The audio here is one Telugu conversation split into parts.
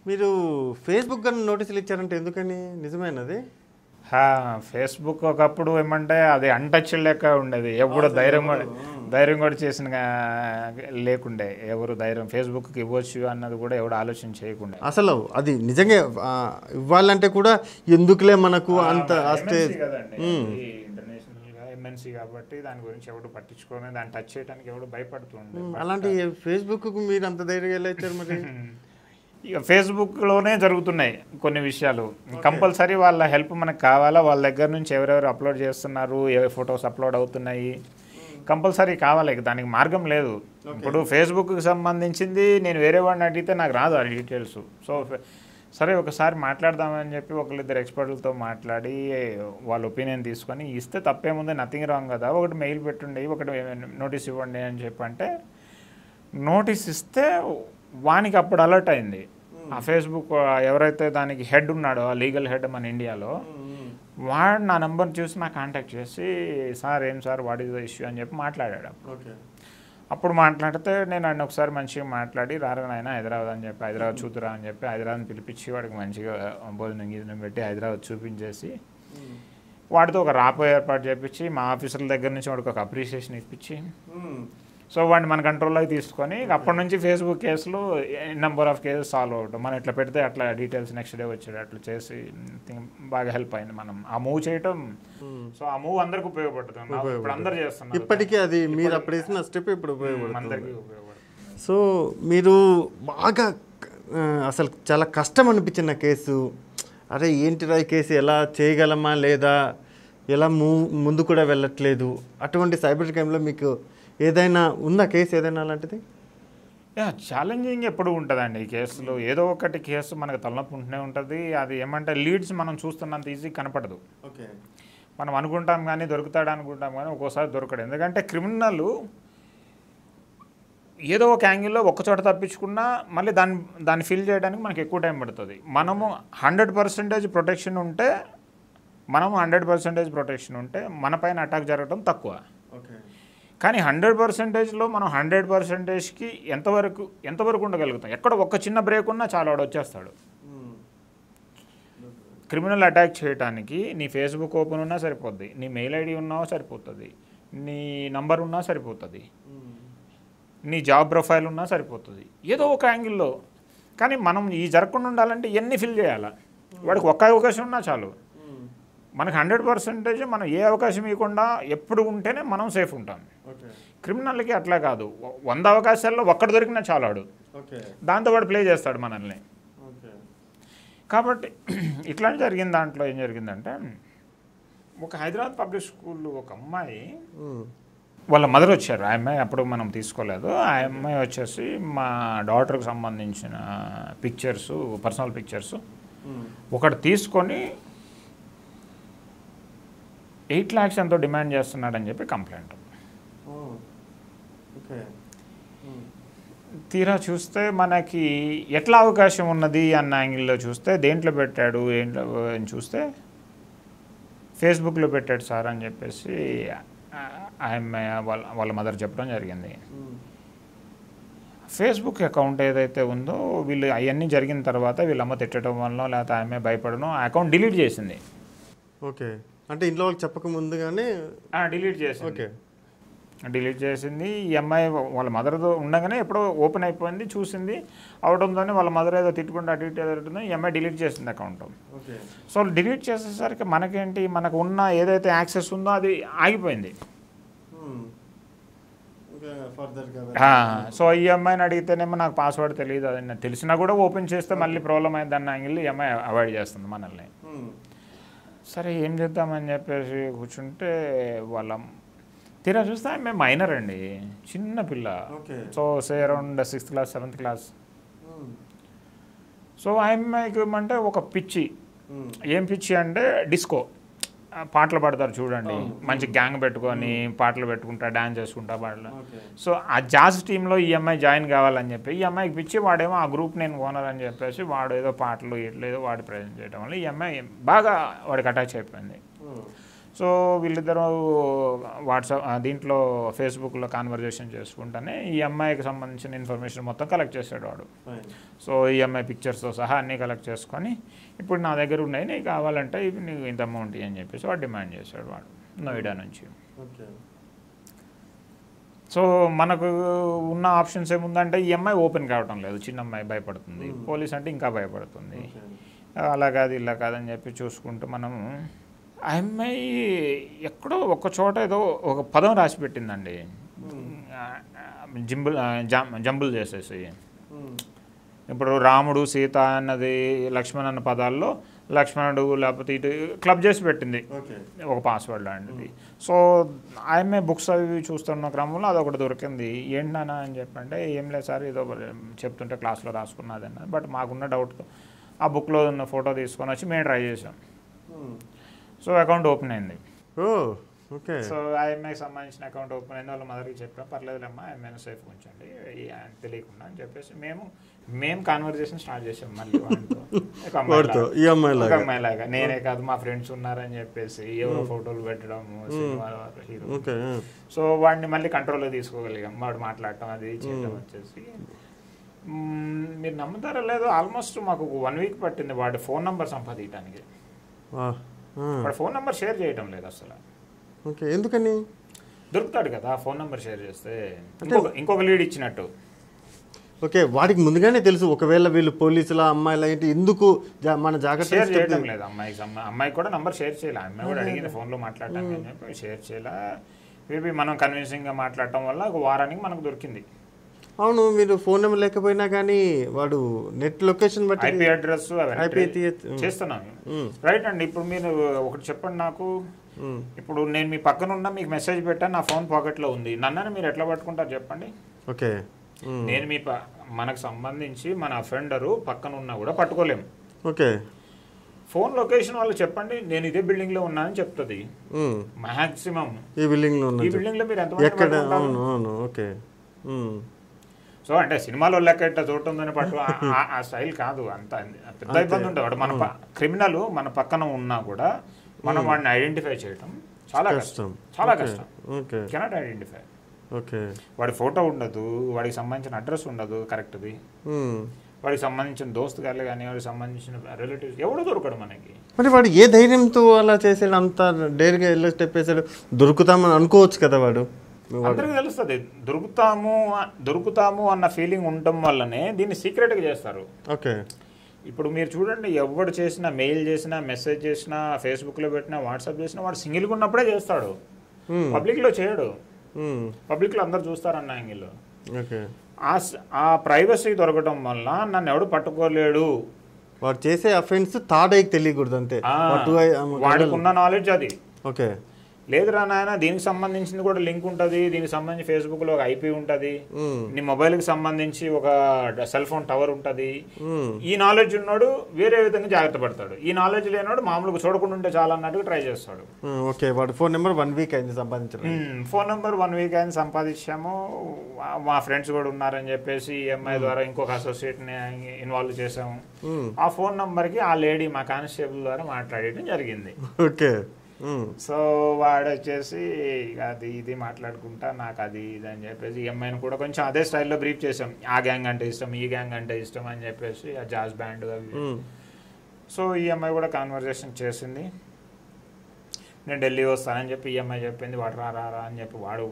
మీరు ఫేస్బుక్ కానీ నోటీసులు ఇచ్చారంటే ఎందుకని? నిజమేనది? ఫేస్బుక్ ఒకప్పుడు ఏమంటే అది అన్టచ్డ్ లెక్క ఉండేది. ఎప్పుడు ధైర్యం కూడా చేసిన లేకుండే. ఎవరు ధైర్యం ఫేస్బుక్కి ఇవ్వచ్చు అన్నది కూడా ఎవడు ఆలోచన చేయకుండా. అసలు అది నిజంగా ఇవ్వాలంటే కూడా ఎందుకులే మనకు అంత స్టేజ్ ఇంటర్నేషనల్గా ఎంఎన్సీ కాబట్టి దాని గురించి ఎవడు పట్టించుకోని దాన్ని టచ్ చేయడానికి ఎవడు భయపడుతుండే. అలాంటి ఫేస్బుక్కు మీరు అంత ధైర్యంగా ఎలా ఇచ్చారు మరి? ఇక ఫేస్బుక్లోనే జరుగుతున్నాయి కొన్ని విషయాలు. కంపల్సరీ వాళ్ళ హెల్ప్ మనకు కావాలా, వాళ్ళ దగ్గర నుంచి ఎవరెవరు అప్లోడ్ చేస్తున్నారు, ఏ ఫొటోస్ అప్లోడ్ అవుతున్నాయి, కంపల్సరీ కావాలి. దానికి మార్గం లేదు. ఇప్పుడు ఫేస్బుక్కి సంబంధించింది నేను వేరే వాడిని అడిగితే నాకు రాదు ఆ డీటెయిల్స్. సో సరే ఒకసారి మాట్లాడదామని చెప్పి ఒకళ్ళిద్దరు ఎక్స్పర్ట్లతో మాట్లాడి వాళ్ళ ఒపీనియన్ తీసుకొని ఇస్తే తప్పేముంది, నథింగ్ రాంగ్ కదా. ఒకటి మెయిల్ పెట్టుండి ఒకటి నోటీస్ ఇవ్వండి అని చెప్పి అంటే నోటీస్ ఇస్తే వానికి అప్పుడు అలర్ట్ అయింది. ఆ ఫేస్బుక్ ఎవరైతే దానికి హెడ్ ఉన్నాడో, ఆ లీగల్ హెడ్ మన ఇండియాలో, వాడు నా నెంబర్ చూసి నాకు కాంటాక్ట్ చేసి సార్ ఏం sir what is the issue అని చెప్పి మాట్లాడాడు. అప్పుడు మాట్లాడితే నేను ఆయన ఒకసారి మంచిగా మాట్లాడి రారా నాయన హైదరాబాద్ అని చెప్పి, హైదరాబాద్ చూతురా అని చెప్పి హైదరాబాద్ని పిలిపించి వాడికి మంచిగా భోజనం పెట్టి హైదరాబాద్ చూపించేసి వాడితో ఒక రాపో ఏర్పాటు చేయించి మా ఆఫీసర్ల దగ్గర నుంచి వాడికి ఒక అప్రిషియేషన్ ఇప్పించి సో వాడిని మన కంట్రోల్లోకి తీసుకొని అప్పటి నుంచి ఫేస్బుక్ కేసులు నెంబర్ ఆఫ్ కేసెస్ సాల్వ్ అవడం. మనం ఇట్లా పెడితే అట్లా డీటెయిల్స్ నెక్స్ట్ డే వచ్చాడు అట్లా చేసి బాగా హెల్ప్ అయింది మనం ఆ మూవ్ చేయటం. సో ఆ మూవ్ అందరికి ఉపయోగపడుతుంది. ఇప్పుడు అందరు చేస్తున్నారు ఇప్పటికీ. అది మీరు అప్పుడు వేసిన స్టెప్ ఇప్పుడు అందరికీ ఉపయోగపడుతుంది. సో మీరు బాగా అసలు చాలా కష్టం అనిపించిన కేసు, అరే ఏంటిరా ఈ కేసు ఎలా చేయగలమా లేదా, ఎలా ముందు కూడా వెళ్ళట్లేదు, అటువంటి సైబర్ క్రైమ్లో మీకు ఏదైనా ఉందా కేసు ఏదైనా అలాంటిది? ఛాలెంజింగ్ ఎప్పుడు ఉంటుందండి ఈ కేసులో. ఏదో ఒకటి కేసు మనకు తలనొప్పి ఉంటూనే ఉంటుంది. అది ఏమంటే లీడ్స్ మనం చూస్తున్నంత ఈజీ కనపడదు. మనం అనుకుంటాం కానీ దొరుకుతాడు అనుకుంటాం కానీ ఒక్కోసారి దొరకడు. ఎందుకంటే క్రిమినల్ ఏదో ఒక యాంగిల్లో ఒక్కచోట తప్పించుకున్నా మళ్ళీ దాన్ని ఫిల్ చేయడానికి మనకి ఎక్కువ టైం పడుతుంది. మనము 100% ప్రొటెక్షన్ ఉంటే మన పైన అటాక్ జరగడం తక్కువ. కానీ 100%లో మనం 100%కి ఎంతవరకు ఉండగలుగుతాం? ఎక్కడ ఒక్క చిన్న బ్రేక్ ఉన్నా చాలా వాడు వచ్చేస్తాడు. క్రిమినల్ అటాక్ చేయడానికి నీ ఫేస్బుక్ ఓపెన్ ఉన్నా సరిపోద్ది, నీ మెయిల్ ఐడి ఉన్నా సరిపోతుంది, నీ నంబర్ ఉన్నా సరిపోతుంది, నీ జాబ్ ప్రొఫైల్ ఉన్నా సరిపోతుంది ఏదో ఒక యాంగిల్లో. కానీ మనం ఈ జరగకుండా ఉండాలంటే ఎన్ని ఫిల్ చేయాలా? వాడికి ఒక్క అవకాశం ఉన్నా చాలు. మనకు 100% మనం ఏ అవకాశం ఇవ్వకుండా ఎప్పుడు ఉంటేనే మనం సేఫ్ ఉంటాం. క్రిమినల్కి అట్లా కాదు, 100 అవకాశాల్లో ఒక్కటి దొరికినా చాలాడు, దాంతో వాడు ప్లే చేస్తాడు మనల్ని. కాబట్టి ఇట్లా జరిగిన దాంట్లో ఏం జరిగిందంటే ఒక హైదరాబాద్ పబ్లిక్ స్కూల్ ఒక అమ్మాయి వాళ్ళ మదర్ వచ్చారు. ఆ అమ్మాయి అప్పుడు మనం తీసుకోలేదు. ఆ అమ్మాయి వచ్చేసి మా డాటర్కి సంబంధించిన పిక్చర్స్, పర్సనల్ పిక్చర్స్ ఒకటి తీసుకొని 8 lakhs ఎంతో డిమాండ్ చేస్తున్నాడని చెప్పి కంప్లైంట్. తీరా చూస్తే మనకి ఎట్లా అవకాశం ఉన్నది అన్న యాంగిల్లో చూస్తే దేంట్లో పెట్టాడు ఏంట్లో అని చూస్తే ఫేస్బుక్లో పెట్టాడు సార్ అని చెప్పేసి ఆమె వాళ్ళ మదర్ చెప్పడం జరిగింది. ఫేస్బుక్ అకౌంట్ ఏదైతే ఉందో వీళ్ళు అవన్నీ జరిగిన తర్వాత వీళ్ళమ్మ తిట్టడం వల్ల లేకపోతే ఆమె భయపడడం ఆ అకౌంట్ డిలీట్ చేసింది. ఓకే, అంటే ఇంట్లో వాళ్ళకి చెప్పక ముందుగానే డిలీట్ చేసింది. ఈ అమ్మాయి వాళ్ళ మదర్తో ఉండగానే ఎప్పుడో ఓపెన్ అయిపోయింది, చూసింది, అవడంతోనే వాళ్ళ మదర్ ఏదో తిట్టుకుంటే అటు ఇటు ఎదురుతుందో ఈ అమ్మాయి డిలీట్ చేసింది అకౌంట్. సో డిలీట్ చేసేసరికి మనకేంటి, మనకు ఉన్న ఏదైతే యాక్సెస్ ఉందో అది ఆగిపోయింది. సో ఈ అమ్మాయిని అడిగితేనేమో నాకు పాస్వర్డ్ తెలియదు, అది తెలిసినా కూడా ఓపెన్ చేస్తే మళ్ళీ ప్రాబ్లం అయింది అన్న యాంగిల్ ఈ అమ్మాయి అవాయిడ్ చేస్తుంది మనల్ని. సరే ఏం చేద్దామని చెప్పేసి కూర్చుంటే వాళ్ళ తీరా చూస్తే ఆమె మైనర్ అండి, చిన్న పిల్ల. So say around 6th class 7th class. So ఆమెకి ఏమంటే ఒక పిచ్చి, ఏం పిచ్చి అంటే డిస్కో పాటలు పాడతారు చూడండి, మంచి గ్యాంగ్ పెట్టుకొని పాటలు పెట్టుకుంటా డ్యాన్స్ చేసుకుంటా పాటలు. సో ఆ జాజ్ టీంలో ఈ అమ్మాయి జాయిన్ కావాలని చెప్పి ఈ అమ్మాయికి పిచ్చి, వాడేమో ఆ గ్రూప్ నేను ఓనర్ అని చెప్పేసి వాడు ఏదో పాటలు ఇట్లేదో వాడు ప్రజెంట్ చేయడం వల్ల ఈ అమ్మాయి బాగా వాడికి అటాచ్ అయిపోయింది. సో వీళ్ళిద్దరూ వాట్సాప్ దీంట్లో ఫేస్బుక్లో కాన్వర్జేషన్ చేసుకుంటానే ఈ అమ్మాయికి సంబంధించిన ఇన్ఫర్మేషన్ మొత్తం కలెక్ట్ చేశాడు వాడు. సో ఈ అమ్మాయి పిక్చర్స్తో సహా అన్నీ కలెక్ట్ చేసుకొని ఇప్పుడు నా దగ్గర ఉన్నాయి, నీకు కావాలంటే ఇవి నీకు ఇంత అమౌంట్ అని చెప్పేసి వాడు డిమాండ్ చేశాడు వాడు నోయిడా నుంచి. సో మనకు ఉన్న ఆప్షన్స్ ఏముందంటే ఈ అమ్మాయి ఓపెన్ కావటం లేదు, చిన్న అమ్మాయి భయపడుతుంది, పోలీస్ అంటే ఇంకా భయపడుతుంది, అలా కాదు ఇలా కాదని చెప్పి చూసుకుంటూ మనం ఆ అమ్మాయి ఎక్కడో ఒక చోట ఏదో ఒక పదం రాసి పెట్టిందండి, జంబుల్ చేసేసి. ఇప్పుడు రాముడు సీత అన్నది లక్ష్మణ్ అన్న పదాల్లో లక్ష్మణుడు లేకపోతే ఇటు క్లబ్ చేసి పెట్టింది ఒక పాస్వర్డ్ లాంటిది. సో ఆమె బుక్స్ అవి చూస్తున్న క్రమంలో అదొకటి దొరికింది. ఏంటన్నా అని చెప్పంటే ఏం లేదు సార్ ఏదో చెప్తుంటే క్లాస్లో రాసుకున్నది అన్నది. బట్ మాకున్న డౌట్తో ఆ బుక్లో ఉన్న ఫోటో తీసుకొని వచ్చి మేము ట్రై చేసాం. సో అకౌంట్ ఓపెన్ అయింది. సో ఐఎంఐకి సంబంధించిన అకౌంట్ ఓపెన్ అయింది. వాళ్ళ మదర్కి చెప్పాం, పర్లేదులేమ్మా ఐఎంఐ సేఫ్ ఉంచండి తెలియకుండా అని చెప్పేసి మేము కాన్వర్జేషన్ స్టార్ట్ చేసాం మళ్ళీ ఒక అమ్మాయి లాగా. నేనే కాదు మా ఫ్రెండ్స్ ఉన్నారని చెప్పేసి ఎవరో ఫోటోలు పెట్టడము సినిమా హీరో. సో వాడిని మళ్ళీ కంట్రోల్లో తీసుకోగలిగాం, వాడు మాట్లాడటం అది చేయడం వచ్చేసి. మీరు నమ్ముతారో లేదో ఆల్మోస్ట్ మాకు 1 వీక్ పట్టింది వాడి ఫోన్ నెంబర్ సంపాదించడానికి. వాడు ఫోన్ నెంబర్ షేర్ చేయటం లేదు అసలు. ఎందుకని? దొరుకుతాడు కదా ఫోన్ నెంబర్ షేర్ చేస్తే, ఇంకొక లీడ్ ఇచ్చినట్టు. ఓకే, వాడికి ముందుగానే తెలుసు ఒకవేళ వీళ్ళు పోలీసుల అమ్మాయిలు ఏంటి ఎందుకు మన జాగ్రత్త షేర్ చేయడం లేదు. అమ్మాయి కూడా నంబర్ షేర్ చేయాలి. అమ్మాయి కూడా అడిగింది ఫోన్లో మాట్లాడటం అని చెప్పి షేర్ చేయాలా. మేబీ మనం కన్విన్సింగ్గా మాట్లాడటం వల్ల ఒక వారానికి మనకు దొరికింది. అవును, మీరు ఫోన్ నెంబర్ లేకపోయినా కానీ వాడు నెట్ లొకేషన్ బట్టి ఐపీ అడ్రస్ చేస్తున్నాం. రైట్ అండి. ఇప్పుడు మీరు ఒకటి చెప్పండి నాకు, ఇప్పుడు నేను మీ పక్కన ఉన్నా మీకు మెసేజ్ పెట్టాను, నా ఫోన్ పాకెట్లో ఉంది, నన్ను మీరు ఎట్లా పట్టుకుంటారు చెప్పండి? ఓకే, నేను మనకు సంబంధించి మన అఫెండరు పక్కన ఉన్నా కూడా పట్టుకోలేము. ఓకే, ఫోన్ లొకేషన్ వాళ్ళు చెప్పండి, నేను ఇదే బిల్డింగ్ లో ఉన్నానని చెప్తుంది మాక్సిమం. ఈ బిల్డింగ్ లో మీరు ఎంత. ఓకే, సో అంటే సినిమాలో లెక్క ఇట్లా చూడటంతోనే పట్టు ఆ స్టైల్ కాదు, అంత పెద్ద ఇబ్బంది ఉంటుంది. వాడు మన క్రిమినల్ మన పక్కన ఉన్నా కూడా మనం వాడిని ఐడెంటిఫై చేయటం చాలా కష్టం, చాలా కష్టం. Cannot identify. వాడి ఫోటో ఉండదు, వాడికి సంబంధించిన అడ్రస్ ఉండదు కరెక్ట్ది, వాడికి సంబంధించిన దోస్తు గారు కానీ వాడికి సంబంధించిన రిలేటివ్స్ ఎవడో దొరకడు మనకి. మరి వాడు ఏ ధైర్యంతో అలా చేసాడు, అంత డేర్గా వెళ్ళి స్టెప్ వేసాడు? దొరుకుతామని అనుకోవచ్చు కదా వాడు. అందరికీ తెలుస్తుంది దొరుకుతాము అన్న ఫీలింగ్ ఉండటం వల్లనే దీన్ని సీక్రెట్గా చేస్తారు. ఓకే, ఇప్పుడు మీరు చూడండి, ఎవడు చేసినా, మెయిల్ చేసినా, మెసేజ్ చేసినా, ఫేస్బుక్లో పెట్టినా, వాట్సాప్ చేసినా వాడు సింగిల్గా ఉన్నప్పుడే చేస్తాడు, పబ్లిక్లో చేయడు. పబ్లిక్లో అందరు చూస్తారన్న యాంగిల్లో. ఆ ప్రైవసీ దొరకడం వల్ల నన్ను ఎవడు పట్టుకోలేడు. వాడు చేసే అఫెన్స్ థర్డ్ ఐకి తెలియకూడదు అంతే, వాడికి ఉన్న నాలెడ్జ్ అది. ఓకే, లేదురా నాయన దీనికి సంబంధించింది కూడా లింక్ ఉంటుంది, దీనికి సంబంధించి ఫేస్బుక్లో ఒక ఐపీ ఉంటుంది, నీ మొబైల్కి సంబంధించి ఒక సెల్ ఫోన్ టవర్ ఉంటుంది. ఈ నాలెడ్జ్ ఉన్నాడు వేరే విధంగా జాగ్రత్త పడతాడు, ఈ నాలెడ్జ్ లేనాడు మామూలుగా చూడకుండా ఉంటే చాలా అన్నట్టుగా ట్రై చేస్తాడు. ఓకే, వాడు ఫోన్ నెంబర్ 1 వీక్ అయింది సంపాదించారు. ఫోన్ నెంబర్ 1 వీక్ అయింది సంపాదించాము. మా ఫ్రెండ్స్ కూడా ఉన్నారని చెప్పేసి ఈఎంఐ ద్వారా ఇంకొక అసోసియేట్ని ఇన్వాల్వ్ చేసాము. ఆ ఫోన్ నెంబర్కి ఆ లేడీ మా కానిస్టేబుల్ ద్వారా మాట్లాడటం జరిగింది. ఓకే, సో వాడు వచ్చేసి అది ఇది మాట్లాడుకుంటా నాకు అది ఇది అని చెప్పేసి ఈఎంఐని కూడా కొంచెం అదే స్టైల్లో బ్రీఫ్ చేసాం. ఆ గ్యాంగ్ అంటే ఇష్టం, ఈ గ్యాంగ్ అంటే ఇష్టం అని చెప్పేసి ఆ జాజ్ బ్యాండ్ అవి. సో ఈఎంఐ కూడా కాన్వర్జేషన్ చేసింది. నేను ఢిల్లీ వస్తానని చెప్పి ఈఎంఐ చెప్పింది. వాడు రా అని చెప్పి వాడు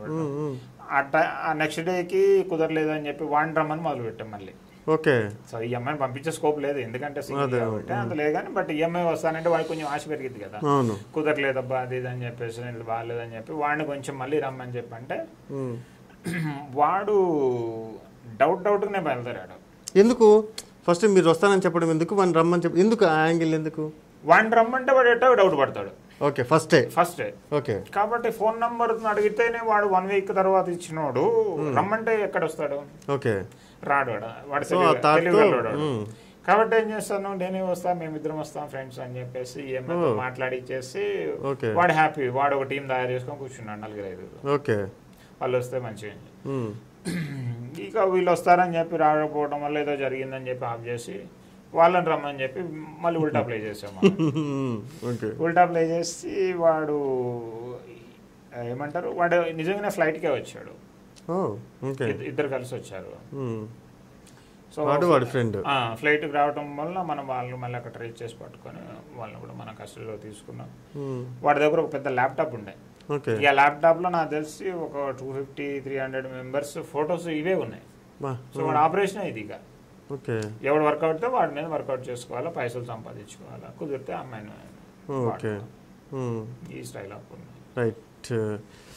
ఆ నెక్స్ట్ డేకి కుదరలేదు అని చెప్పి వాడిని రమ్మని మొదలు పెట్టాం మళ్ళీ. ఓకే, సో ఈఎంఐని పంపించే స్కోప్ లేదు ఎందుకంటే అంత లేదు కానీ, బట్ ఈఎంఐ వస్తానంటే వాడికి కొంచెం ఆశ పెరిగింది కదా, కుదరలేదబ్బా అది ఇది అని చెప్పేసి బాగాలేదని చెప్పి వాడిని కొంచెం మళ్ళీ రమ్మని చెప్పి అంటే వాడు డౌట్గానే బయలుదేరాడు. ఎందుకు ఫస్ట్ మీరు వస్తానని చెప్పడం ఎందుకు, వాడిని రమ్మని చెప్పి ఎందుకు, ఆ యాంగిల్ ఎందుకు? వాడిని రమ్మంటే వాడు ఎట్టా డౌట్ పడతాడు. Okay, first day. ఓకే, కాబట్టి ఫోన్ నంబర్ అడిగితేనే వాడు 1 వీక్ తర్వాత ఇచ్చినోడు రమ్మంటే ఎక్కడ వస్తాడు? ఓకే, రాడు వాడు తెలియగలడు. కాబట్టి ఏం చేస్తాను, నేనే వస్తా, మేమిద్దరం వస్తాం ఫ్రెండ్స్ అని చెప్పేసి ఏమైనా మాట్లాడిచ్చేసి వాడు హ్యాపీ. వాడు ఒక టీం తయారు చేసుకొని కూర్చున్నాడు 4-5. ఓకే, వాళ్ళు వస్తే మంచిగా. ఇక వీళ్ళు వస్తారని చెప్పి రాకపోవడం వల్ల ఏదో జరిగిందని చెప్పి ఆఫ్ చేసి వాళ్ళని రమ్మని చెప్పి మళ్ళీ ఉల్టా ప్లే చేసాము. ఓకే. ఉల్టా ప్లే చేసి వాడు ఏమంటారు, వాడు నిజంగానే ఫ్లైట్కే వచ్చాడు. ఓకే. ఇద్దరు కలిసి వచ్చారు. సో వాడి ఫ్రెండ్ ఫ్లైట్కి రావడం వల్ల మనం వాళ్ళు మళ్ళీ అక్కడ ట్రేస్ చేసి పట్టుకొని వాళ్ళని కూడా మన కస్టడీలో తీసుకున్నాం. వాడి దగ్గర ఒక పెద్ద ల్యాప్టాప్ ఉండే. ఇక ల్యాప్టాప్లో నాకు తెలిసి ఒక 250-300 మెంబర్స్ ఫొటోస్ ఇవే ఉన్నాయి. సో వాడు ఆపరేషన్ ఇది. ఇక ఎవడు వర్కౌట్ వాడి మీద వర్కౌట్ చేసుకోవాలా, పైసలు సంపాదించుకోవాలా, కుదిరితే అమ్మాయిని ఈ స్టైల్ ఆఫ్. రైట్.